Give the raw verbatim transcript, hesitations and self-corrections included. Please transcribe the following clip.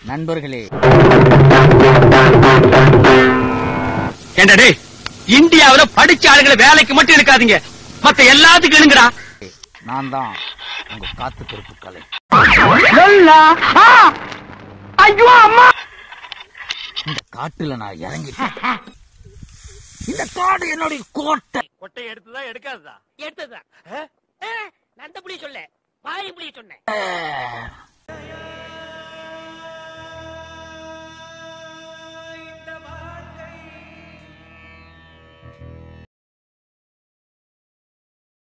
நண்பர்களே, என்னடே இந்தியாவுல படிச்ச ஆளுங்களை வேலைக்கு மட்டும் இருக்காதீங்க, மத்த எல்லாத்துக்கும் எழுங்கடா. நான் தான் உங்க காத்து பொறுப்பு கலை. ஐயோ அம்மா, இந்த காட்டுல நான் இறங்கிட்டேன். இந்த காடு என்னுடைய கோட்டை. கொட்டை எடுத்துதான் எடுக்காததா? எடுத்ததுதான். நந்த புலி சொல்ல, பாய் புலி சொன்னேன்.